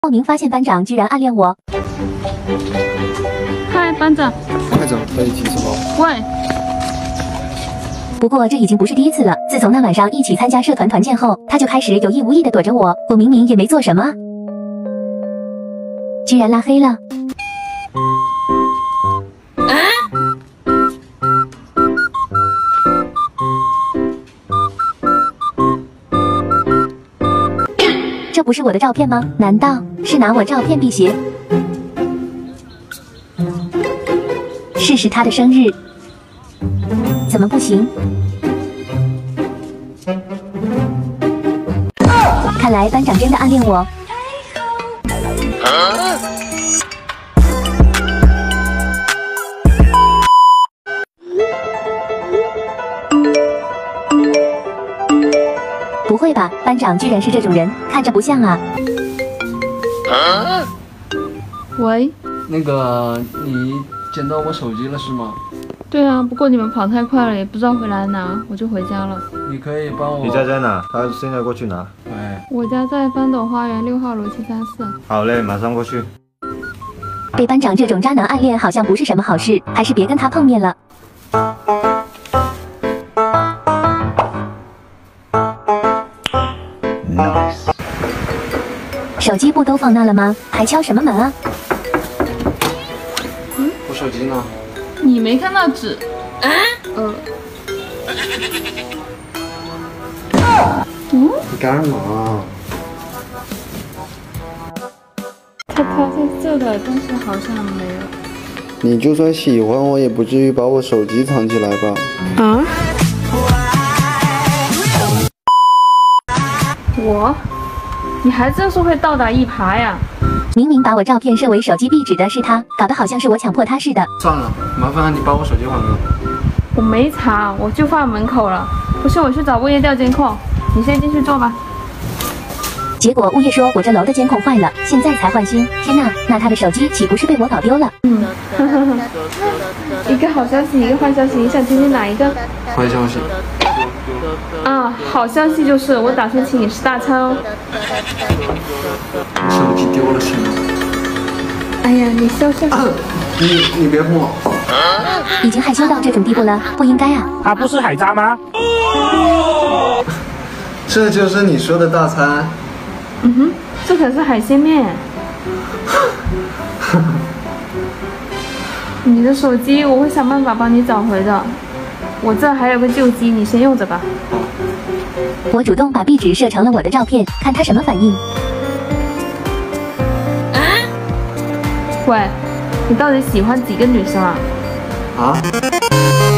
莫名发现班长居然暗恋我。 嗨，班长。 班长，可以提什么？ 喂。 不过这已经不是第一次了。自从那晚上一起参加社团团建后，他就开始有意无意的躲着我。我明明也没做什么，居然拉黑了。这不是我的照片吗？难道是拿我照片辟邪？试试他的生日，怎么不行？看来班长真的暗恋我。不会吧，班长居然是这种人，看着不像啊。 喂， 那个，你捡到我手机了是吗？ 对啊，不过你们跑太快了，也不知道回来拿，我就回家了。 你可以帮我。 你家在哪？他现在过去拿。 哎， 我家在翻斗花园6号楼734。 好嘞，马上过去。 被班长这种渣男暗恋好像不是什么好事，还是别跟他碰面了。 Nice。 手机不都放那了吗？还敲什么门啊？ 我手机呢？ 你没看到纸？ 你干嘛？ 他在这的，但是好像没有。 你就算喜欢我，也不至于把我手机藏起来吧？ 啊？我？你还真是会倒打一耙呀！ 明明把我照片设为手机壁纸的是他，搞得好像是我强迫他似的。 算了，麻烦你把我手机还给我。 我没藏，我就放门口了。不信我去找物业调监控，你先进去坐吧。 结果物业说我这楼的监控坏了，现在才换新。天哪，那他的手机岂不是被我搞丢了？ 一个好消息，一个坏消息，你想听听哪一个？ 坏消息。 啊，好消息就是我打算请你吃大餐哦。 手机丢了是吗？ 哎呀，你笑笑。 你别碰我。 已经害羞到这种地步了，不应该啊。 他不是海渣吗？ 这就是你说的大餐。 嗯哼，这可是海鲜面。你的手机我会想办法帮你找回的，我这还有个旧机，你先用着吧。 我主动把壁纸设成了我的照片，看他什么反应。 喂，你到底喜欢几个女生啊？ 啊？